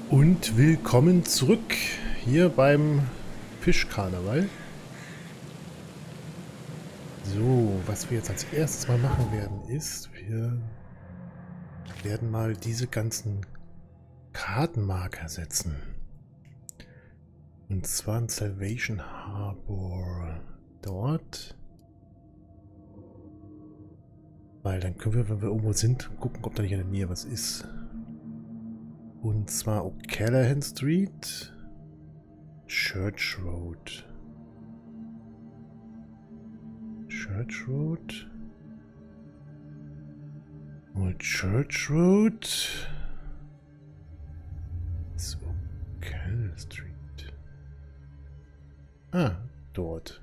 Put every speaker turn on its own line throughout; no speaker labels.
Und willkommen zurück hier beim Fischkarneval. So, was wir jetzt als erstes mal machen werden, ist, wir werden mal diese ganzen Kartenmarker setzen. Und zwar in Salvation Harbor dort. Weil dann können wir, wenn wir irgendwo sind, gucken, ob da nicht in der Nähe was ist. Und zwar O'Callaghan Street, Church Road. Church Road. Old Church Road. So, O'Callaghan Street. Ah, dort.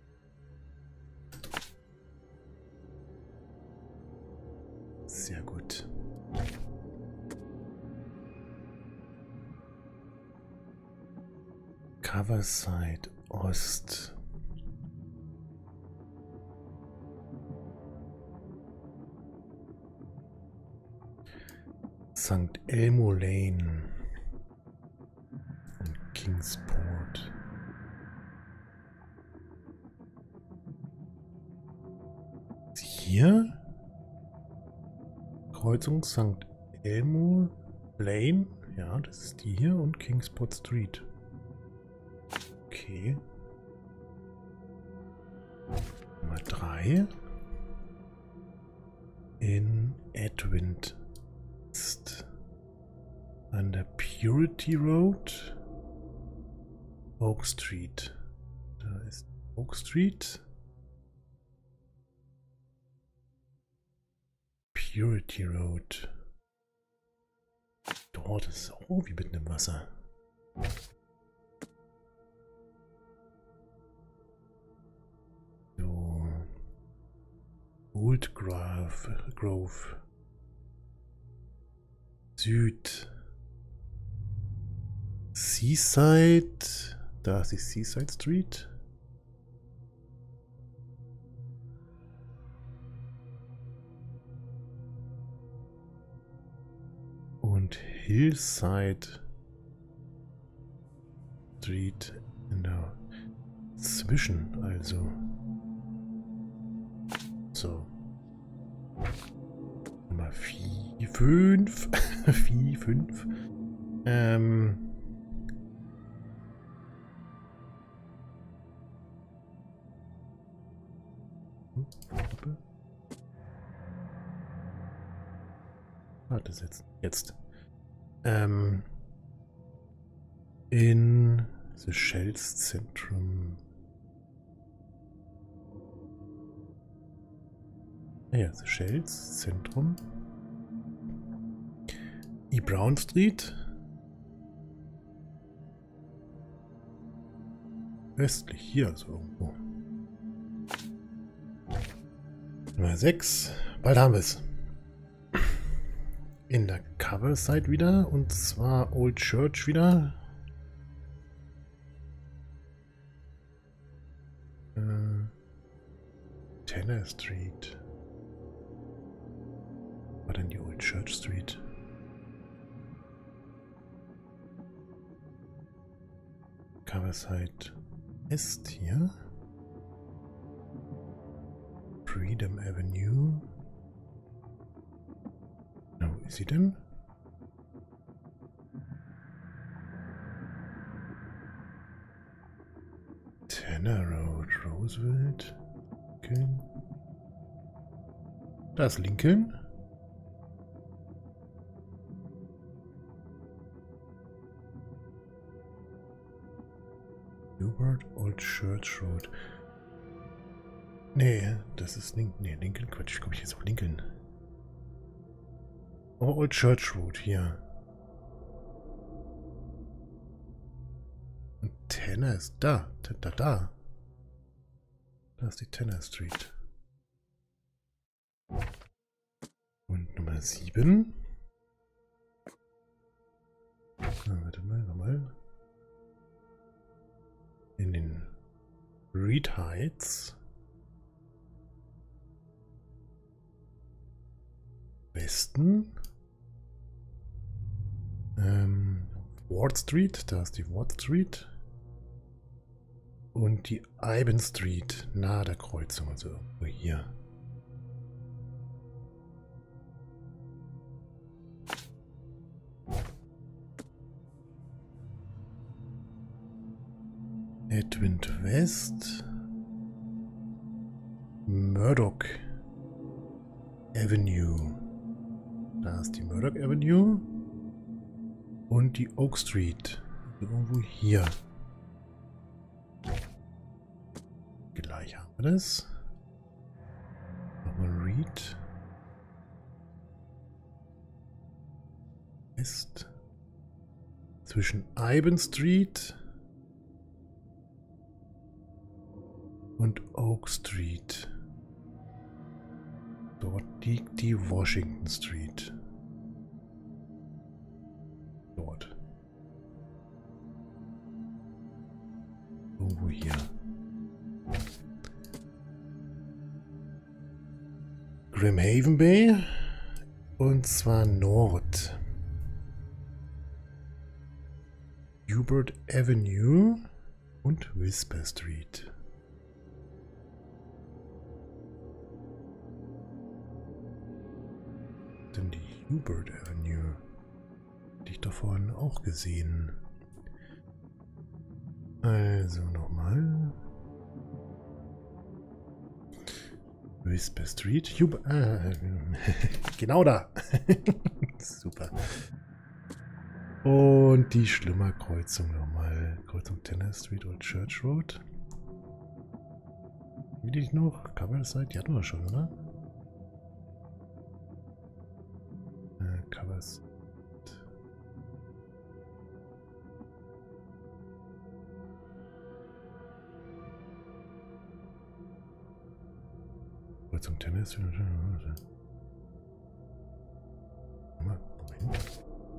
Sehr gut. Coverside Ost. St. Elmo Lane und Kingsport. Hier? Kreuzung St. Elmo Lane. Ja, das ist die hier und Kingsport Street. Okay. Nummer 3. In Edwind ist an der Purity Road. Oak Street. Da ist Oak Street. Purity Road. Dort ist es auch wie mitten im Wasser. So. Old Grove. Süd. Seaside. Da ist die Seaside Street. Und Hillside Street in der Zwischen, also. So. Nummer 4, 5. 4, 5. Warte, setzen. Jetzt. In The Shells Zentrum. Ja, The Shells Zentrum. E. Brown Street. Östlich, hier also irgendwo. Nummer 6. Bald haben wir es. In der Coverside wieder. Und zwar Old Church wieder. Tanner Street. War denn die Old Church Street? Coverside ist hier. Freedom Avenue. Na, wo ist sie denn? Tanner Road, Roosevelt. Lincoln. Da ist Lincoln. Newport Old Church Road. Nee, das ist Lincoln. Nee, Lincoln. Quatsch, komme ich jetzt auf Lincoln. Aber Old Church Road hier. Und Tanner ist da. Da. Da ist die Tanner Street. Und Nummer 7. Warte mal, nochmal. In den Reed Heights. Westen. Ward Street. Da ist die Ward Street. Und die Iban Street. Nahe der Kreuzung. Also irgendwo hier. Edwind West. Murdoch Avenue. Da ist die Murdoch Avenue. Und die Oak Street. Irgendwo hier. Gleich haben wir das. Nochmal Read. Ist zwischen Iban Street und Oak Street. Dort liegt die Washington Street. Dort. Irgendwo hier. Grimhaven Bay. Und zwar Nord. Hubert Avenue und Whisper Street. Denn die Hubert Avenue hatte ich doch vorhin auch gesehen. Also nochmal. Whisper Street. Genau da. Super. Und die Schlimmerkreuzung nochmal. Kreuzung Tenner Street und Church Road. Wie die noch? Coverside? Die hatten wir schon, oder? Covers. Kreuzung Tenner Street. Moment.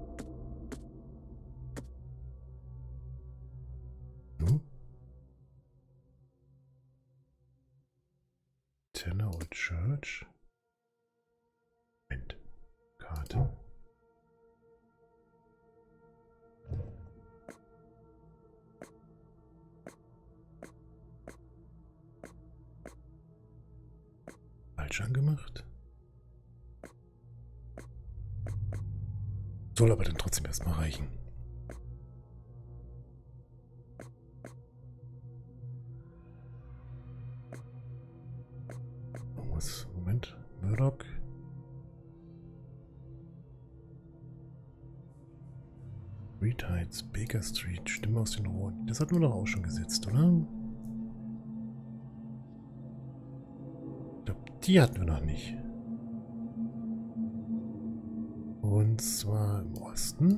Tenner und Church. Moment. Karte. Falsch angemacht. Soll aber dann trotzdem erstmal reichen. Moment. Murdoch. Reed Heights, Baker Street, Stimme aus den Rohren. Das hatten wir doch auch schon gesetzt, oder? Ich glaube, die hatten wir noch nicht. Und zwar im Osten.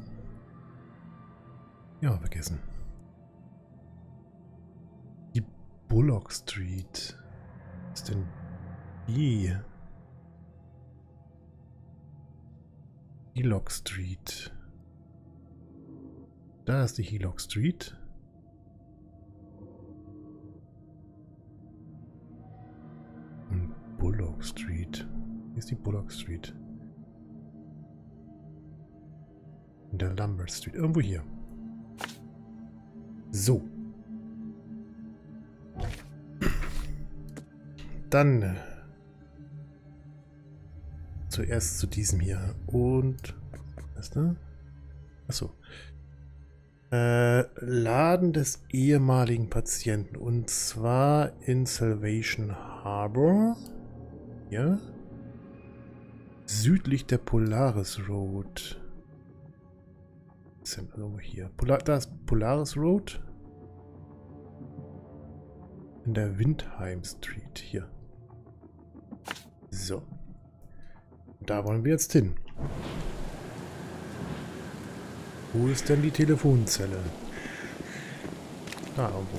Ja, vergessen. Die Bullock Street. Was ist denn die? Helock Street. Da ist die Helock Street. Und Bullock Street. Hier ist die Bullock Street. In der Lambert Street. Irgendwo hier. So. Dann zuerst zu diesem hier. Und was ist da? Achso. Laden des ehemaligen Patienten. Und zwar in Salvation Harbor. Ja. Südlich der Polaris Road. Was ist denn irgendwo hier? Da ist Polaris Road. In der Windheim Street. Hier. So. Da wollen wir jetzt hin. Wo ist denn die Telefonzelle? Da irgendwo.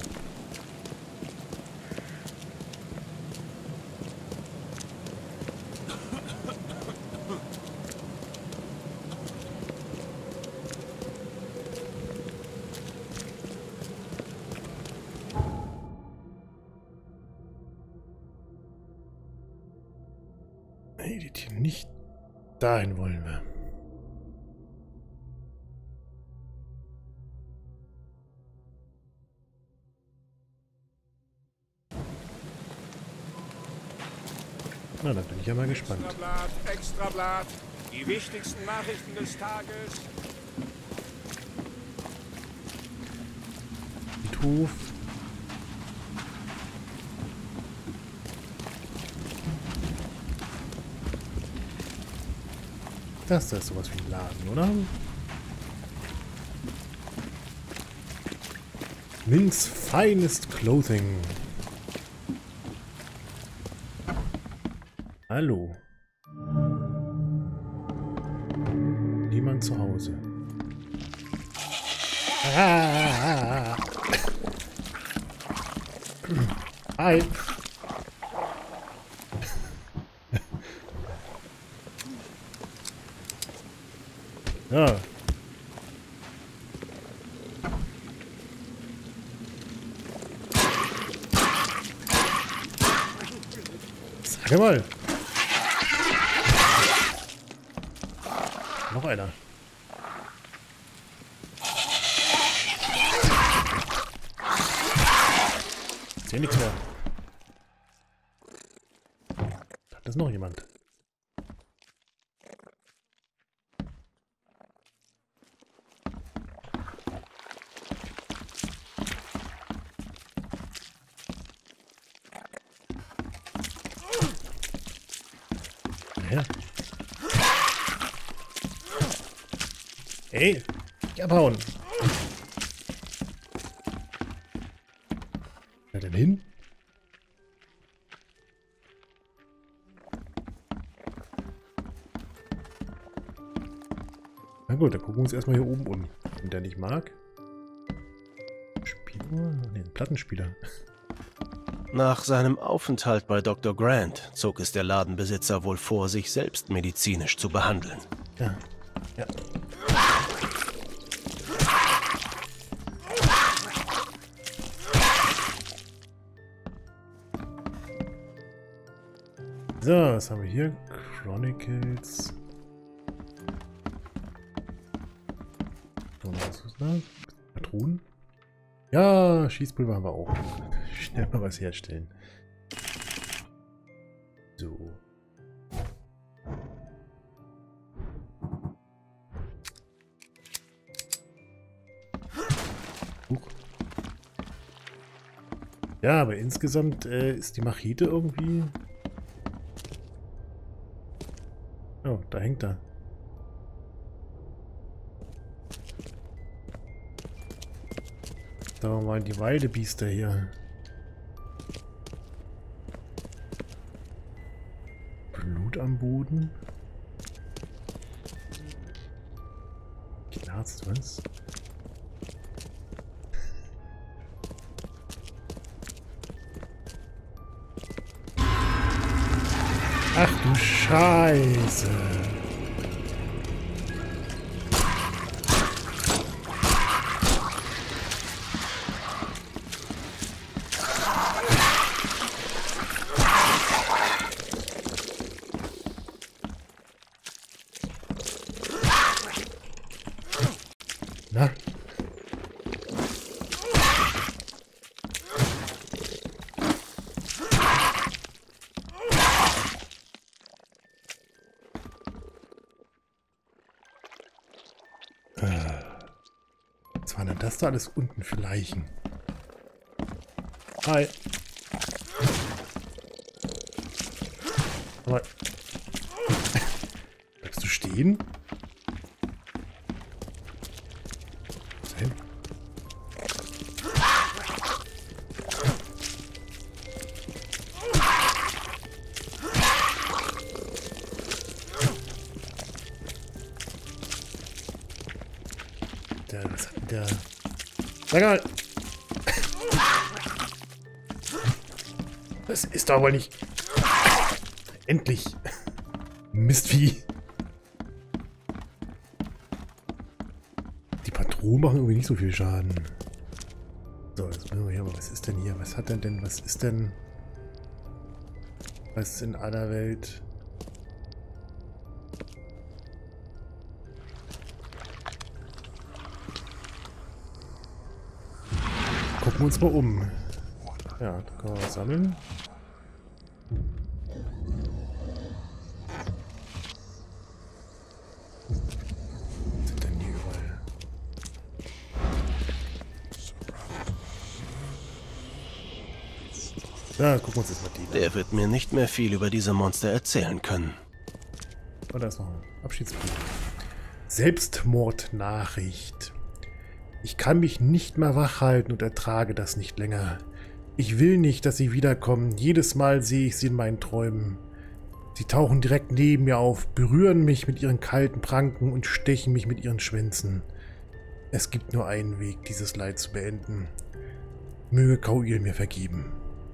Editieren nicht. Dahin wollen wir. Na, dann bin ich ja mal gespannt.
Extrablatt, Extrablatt. Die wichtigsten Nachrichten des Tages.
Friedhof. Das ist sowas wie ein Laden, oder? Min's Finest Clothing. Hallo. Niemand zu Hause. Ah. Hi. Ja. Sag mal. Noch einer. Ist hier nichts mehr. Da ist noch jemand. Ja. Hey, nicht abhauen. Wer denn hin? Na gut, dann gucken wir uns erstmal hier oben um. Wenn der nicht mag. Spieler? Ne, ein Plattenspieler.
Nach seinem Aufenthalt bei Dr. Grant zog es der Ladenbesitzer wohl vor, sich selbst medizinisch zu behandeln.
Ja. Ja. So, was haben wir hier? Chronicles. So, was ist das? Patronen? Ja, Schießpulver haben wir auch. Schnell mal was herstellen. So. Huch. Ja, aber insgesamt ist die Machete irgendwie... Oh, da hängt er. Da mal die Weidebiester hier. Blut am Boden. Knarzt was? Ach du Scheiße. Na? Was war denn das da alles unten für Leichen? Hi. Aber... Bleibst du stehen? Was denn? Was hat denn der... Sag mal! Das ist doch wohl nicht... Endlich! Mistvieh! Die Patronen machen irgendwie nicht so viel Schaden. So, jetzt müssen wir hier... Aber was ist denn hier? Was hat denn... Was ist denn... Was in aller Welt... Gucken wir uns mal um. Ja, da können wir was sammeln. Ja, gucken wir uns jetzt mal die an.
Der wird mir nicht mehr viel über diese Monster erzählen können.
Oh, da ist noch ein Abschiedsbrief. Selbstmordnachricht. Ich kann mich nicht mehr wach halten und ertrage das nicht länger. Ich will nicht, dass sie wiederkommen. Jedes Mal sehe ich sie in meinen Träumen. Sie tauchen direkt neben mir auf, berühren mich mit ihren kalten Pranken und stechen mich mit ihren Schwänzen. Es gibt nur einen Weg, dieses Leid zu beenden. Möge Kauil mir vergeben.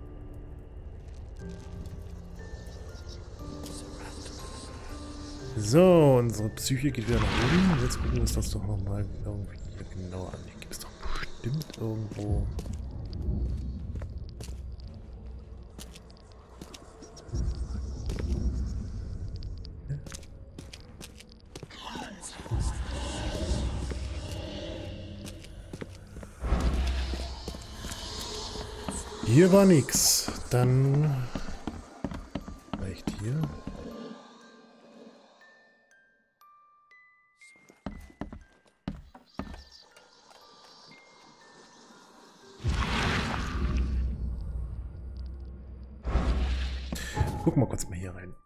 So, unsere Psyche geht wieder nach oben. Jetzt gucken wir uns das doch nochmal irgendwie hier genauer an. Hier gibt es doch bestimmt irgendwo... Hier war nix. Dann vielleicht hier. Gucken wir kurz mal hier rein.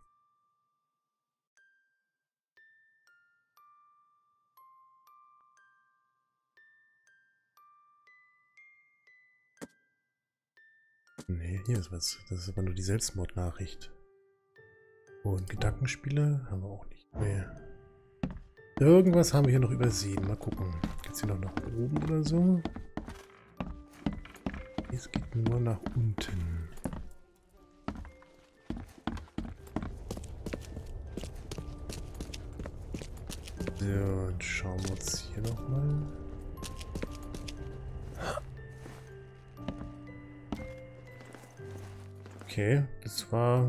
Nee, hier ist was. Das ist aber nur die Selbstmordnachricht. Und Gedankenspiele haben wir auch nicht mehr. Irgendwas haben wir hier noch übersehen. Mal gucken. Geht es hier noch nach oben oder so? Es geht nur nach unten. So, dann schauen wir uns hier nochmal. Okay, das war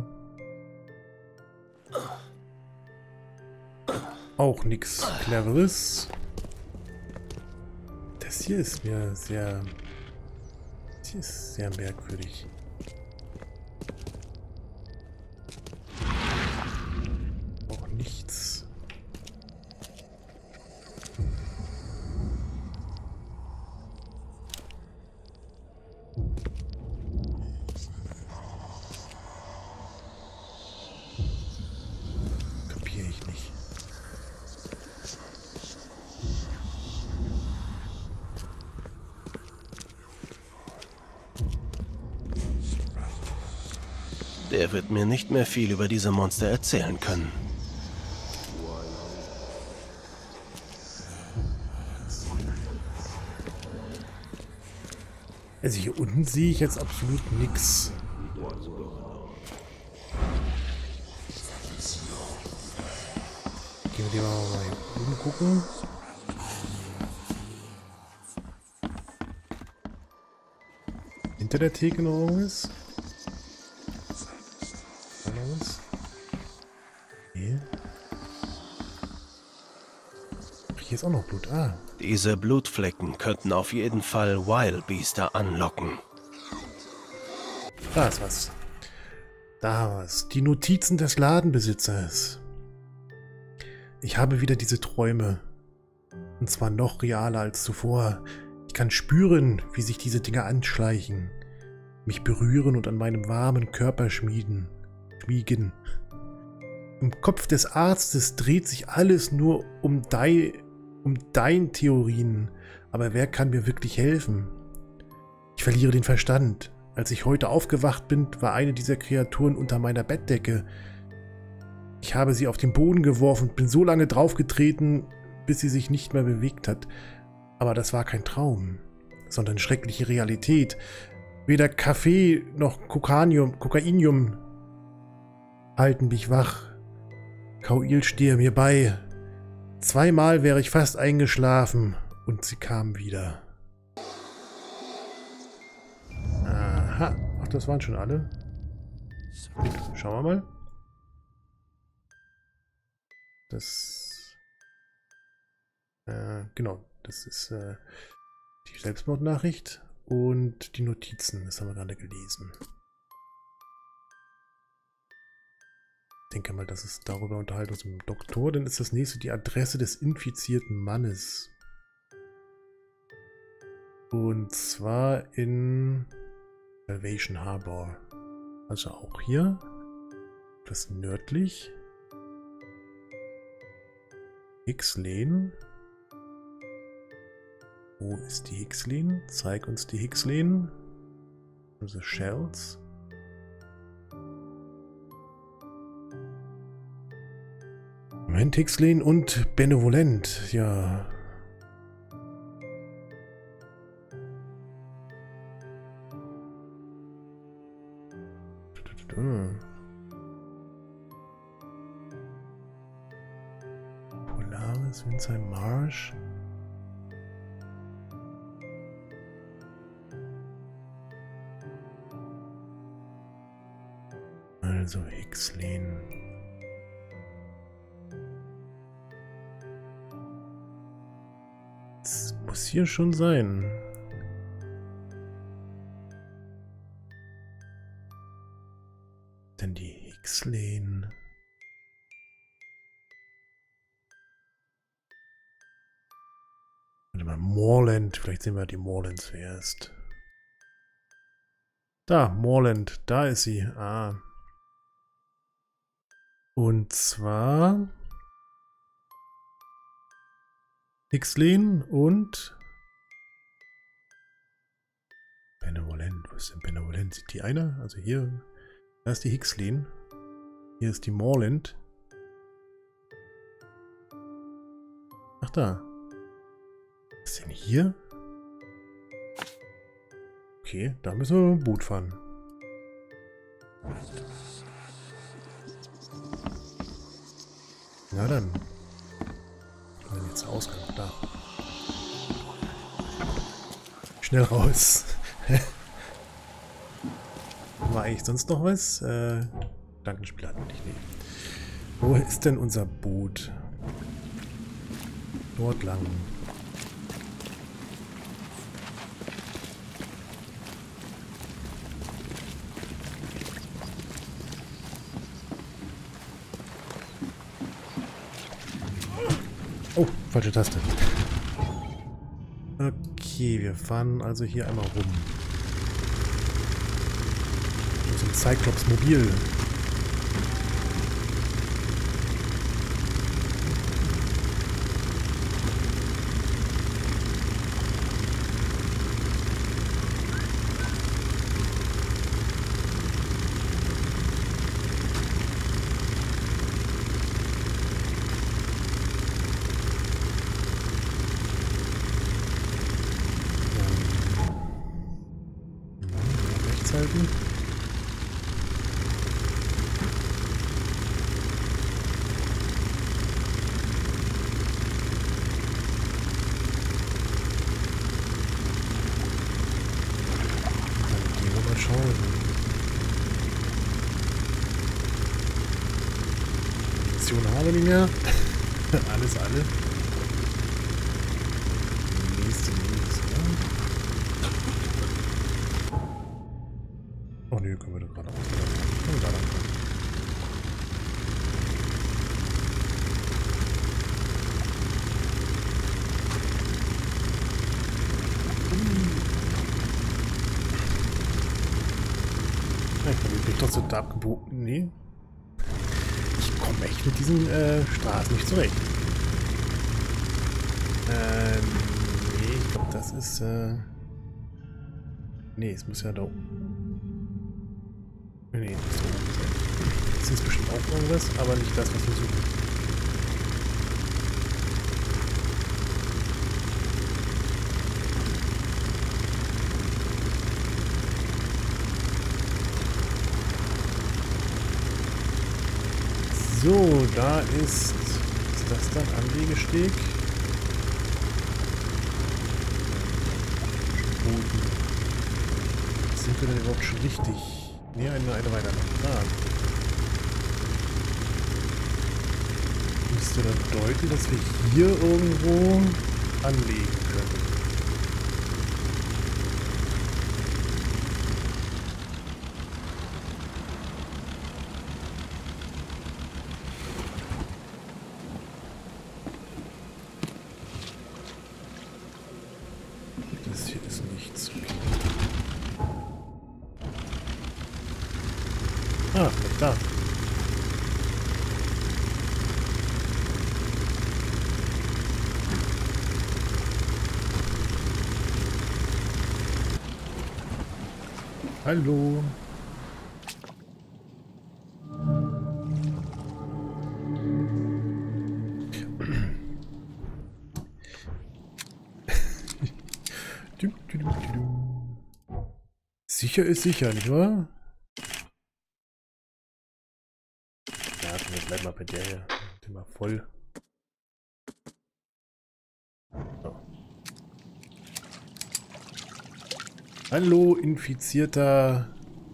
auch nichts Cleveres. Das hier ist mir sehr... Das hier ist sehr merkwürdig. Auch nichts. Kapiere ich nicht.
Der wird mir nicht mehr viel über diese Monster erzählen können.
Also hier unten sehe ich jetzt absolut nichts. Gehen wir die mal hier oben gucken. Hinter der Theke noch irgendwas? Nee. Ach, hier ist auch noch Blut. Ah.
Diese Blutflecken könnten auf jeden Fall Wildbeaster anlocken.
Da ist was. Da was. Die Notizen des Ladenbesitzers. Ich habe wieder diese Träume. Und zwar noch realer als zuvor. Ich kann spüren, wie sich diese Dinge anschleichen. Mich berühren und an meinem warmen Körper schmiegen. Im Kopf des Arztes dreht sich alles nur um dein Theorien. Aber wer kann mir wirklich helfen? Ich verliere den Verstand. Als ich heute aufgewacht bin, war eine dieser Kreaturen unter meiner Bettdecke. Ich habe sie auf den Boden geworfen und bin so lange draufgetreten, bis sie sich nicht mehr bewegt hat. Aber das war kein Traum, sondern schreckliche Realität. Weder Kaffee noch Kokainium halten mich wach. Kauil stehe mir bei. Zweimal wäre ich fast eingeschlafen und sie kam wieder. Aha, ach, das waren schon alle. Gut, schauen wir mal. Das... genau, das ist die Selbstmordnachricht und die Notizen, das haben wir gerade gelesen. Ich denke mal, das ist darüber unterhalten uns mit dem Doktor. Dann ist das nächste die Adresse des infizierten Mannes. Und zwar in Salvation Harbor. Also auch hier. Das nördlich. Higgs-Lane. Wo ist die Higgs-Lane? Zeig uns die Higgs-Lane. Also Shells. Moment, Higgs-Lane und Benevolent. Ja. Polaris, Windsheim Marsh. Also Higgs-Lane. Das muss hier schon sein. Denn die Higgs-Lane. Warte mal, Moorland. Vielleicht sehen wir die Moorlands zuerst. Da, Moorland. Da ist sie. Ah. Und zwar Higgs-Lane und Benevolent. Wo ist denn Benevolent? Sieht die einer? Also hier, da ist die Higgs-Lane. Hier ist die Moorland. Ach da. Was ist denn hier? Okay, da müssen wir mit dem Boot fahren. Na dann. Jetzt Ausgang. Da. Schnell raus. War eigentlich sonst noch was? Gedankenspiel hatten wir nicht. Nee. Wo ist denn unser Boot? Dort lang. Oh, falsche Taste. Okay, wir fahren also hier einmal rum. So ein Cyclops Mobil. Halten. Dann gehen wir mal schauen. Munition haben wir nicht mehr. Alles alle. Nächste links, oder? Oh ne, können wir da gerade aus. Da lang. Ja, ich glaube, ich bin trotzdem da abgebogen. Nee. Ich komme echt mit diesen Straßen nicht zurecht. Nee, ich glaube, das ist. Nee, es muss ja da oben. Nee, das ist so oben. Das ist bestimmt auch irgendwas, aber nicht das, was wir suchen. So, da ist das dann Anlegesteg? Boden. Sind wir denn überhaupt schon richtig? Ne, eine weiter noch. Da. Müsste dann deuten, dass wir hier irgendwo anlegen können. Das hier ist nichts. Ah, vielleicht da. Hallo. Sicher ist sicher, nicht wahr? Ja, wir bleiben mal bei der hier. Sind wir voll. So. Hallo, Infizierter.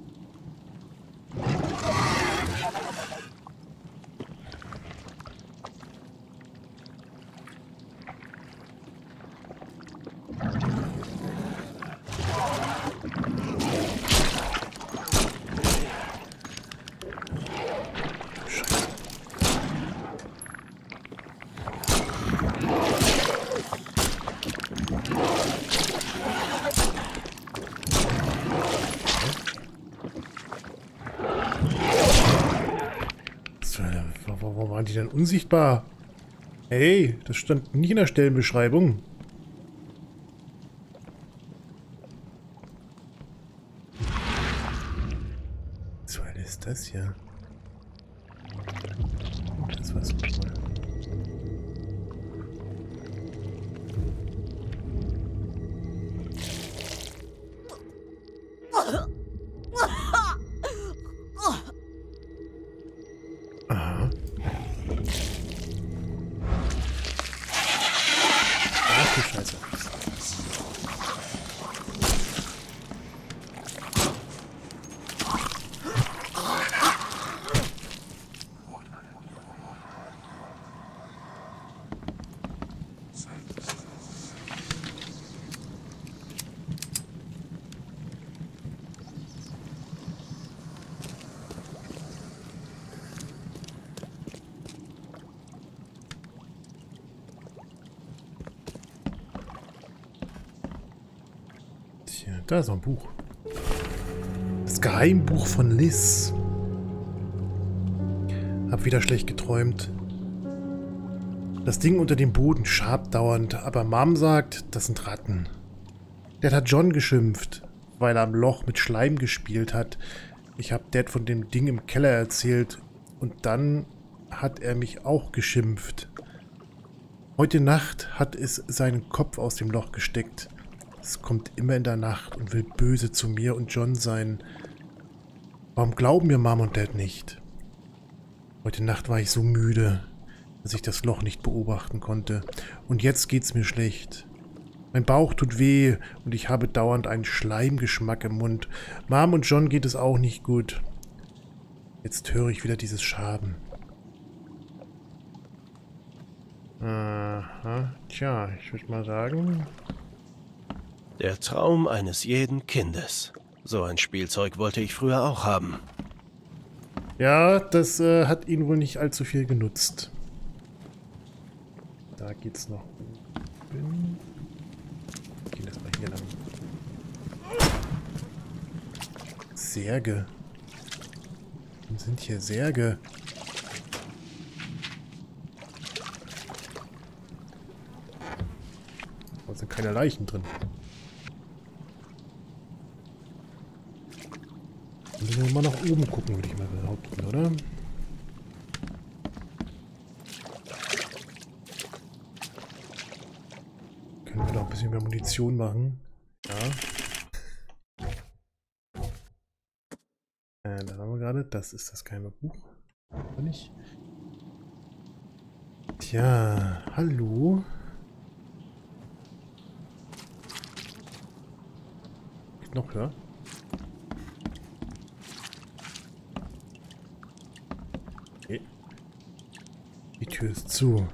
Warum waren die denn unsichtbar? Hey, das stand nicht in der Stellenbeschreibung. Was ist das hier? Das war's cool. Aha. Ach du Scheiße. Da ist noch ein Buch. Das Geheimbuch von Liz. Hab wieder schlecht geträumt. Das Ding unter dem Boden schabt dauernd, aber Mom sagt, das sind Ratten. Dad hat John geschimpft, weil er am Loch mit Schleim gespielt hat. Ich hab Dad von dem Ding im Keller erzählt und dann hat er mich auch geschimpft. Heute Nacht hat es seinen Kopf aus dem Loch gesteckt. Es kommt immer in der Nacht und will böse zu mir und John sein. Warum glauben mir Mom und Dad nicht? Heute Nacht war ich so müde, dass ich das Loch nicht beobachten konnte. Und jetzt geht's mir schlecht. Mein Bauch tut weh und ich habe dauernd einen Schleimgeschmack im Mund. Mom und John geht es auch nicht gut. Jetzt höre ich wieder dieses Schaben. Aha, tja, ich würde mal sagen...
Der Traum eines jeden Kindes. So ein Spielzeug wollte ich früher auch haben.
Ja, das hat ihn wohl nicht allzu viel genutzt. Da geht's noch. Gehen das mal hier lang. Särge. Warum sind hier Särge? Da sind keine Leichen drin. Müssen wir mal nach oben gucken, würde ich mal behaupten, oder? Können wir noch ein bisschen mehr Munition machen? Ja. Da haben wir gerade. Das ist das geheime Buch. Oder nicht? Tja, hallo. Geht noch höher? Okay. Die Tür ist zu.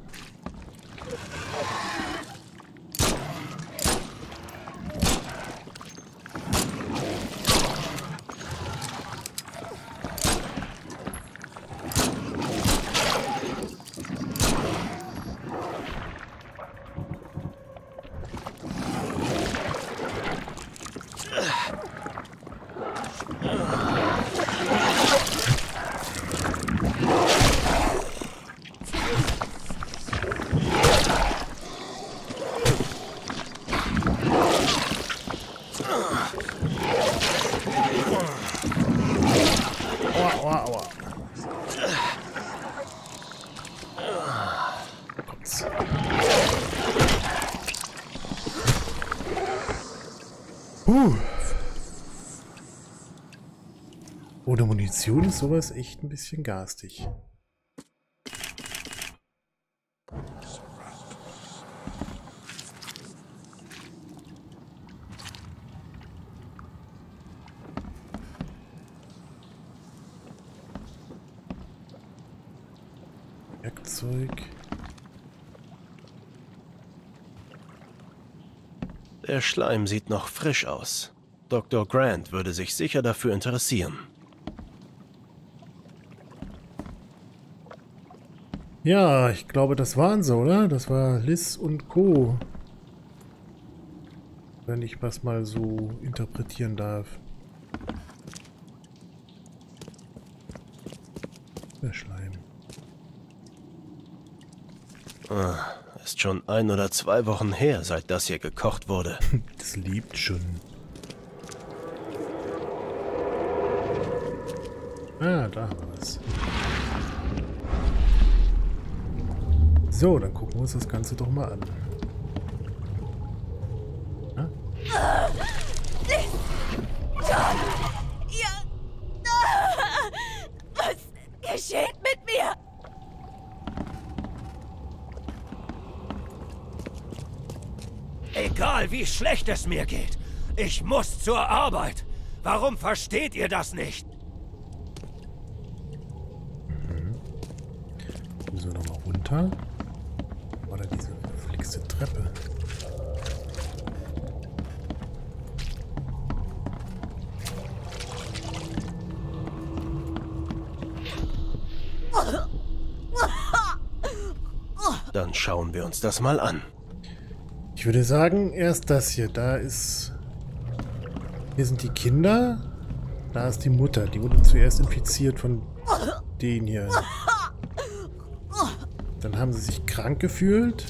Ohne Munition ist sowas echt ein bisschen garstig. Werkzeug.
Der Schleim sieht noch frisch aus. Dr. Grant würde sich sicher dafür interessieren.
Ja, ich glaube, das waren sie, oder? Das war Liz und Co. Wenn ich was mal so interpretieren darf. Der Schleim.
Ist schon 1 oder 2 Wochen her, seit das hier gekocht wurde.
Das liebt schon. Ah, da haben wir es. So, dann gucken wir uns das Ganze doch mal an. Ja?
Was geschieht mit mir?
Egal wie schlecht es mir geht, ich muss zur Arbeit. Warum versteht ihr das nicht?
Müssen wir nochmal runter? Oder diese verflixte Treppe?
Dann schauen wir uns das mal an.
Ich würde sagen, erst das hier. Da ist... Hier sind die Kinder. Da ist die Mutter. Die wurde zuerst infiziert von denen hier. Dann haben sie sich krank gefühlt.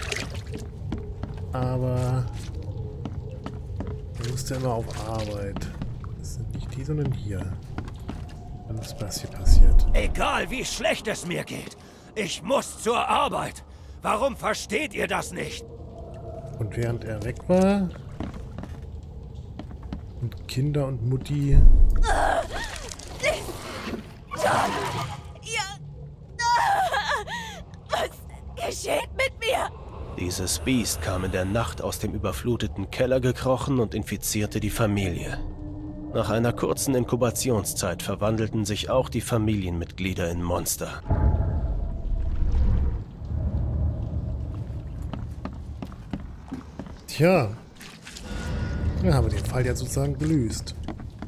Aber... Man musste immer auf Arbeit. Das sind nicht die, sondern hier. Dann ist was hier passiert.
Egal wie schlecht es mir geht, ich muss zur Arbeit. Warum versteht ihr das nicht?
Und während er weg war... Und Kinder und Mutti...
Was geschieht mit mir?
Dieses Biest kam in der Nacht aus dem überfluteten Keller gekrochen und infizierte die Familie. Nach einer kurzen Inkubationszeit verwandelten sich auch die Familienmitglieder in Monster.
Tja, dann haben wir den Fall ja sozusagen gelöst.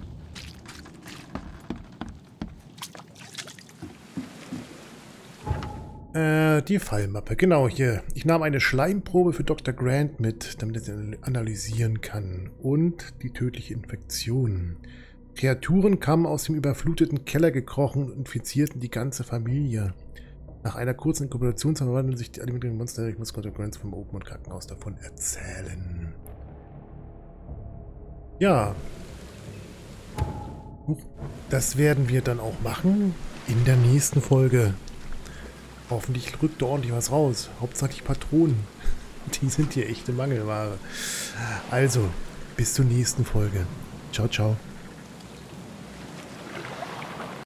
Die Fallmappe, genau hier. Ich nahm eine Schleimprobe für Dr. Grant mit, damit er sie analysieren kann. Und die tödliche Infektion. Kreaturen kamen aus dem überfluteten Keller gekrochen und infizierten die ganze Familie. Nach einer kurzen Inkubation verwandeln sich die alimentierenden Monster. Ich muss Dr. Grant vom Open- und Krankenhaus davon erzählen. Ja. Das werden wir dann auch machen in der nächsten Folge. Hoffentlich rückt da ordentlich was raus. Hauptsächlich Patronen. Die sind hier echte Mangelware. Also, bis zur nächsten Folge. Ciao, ciao.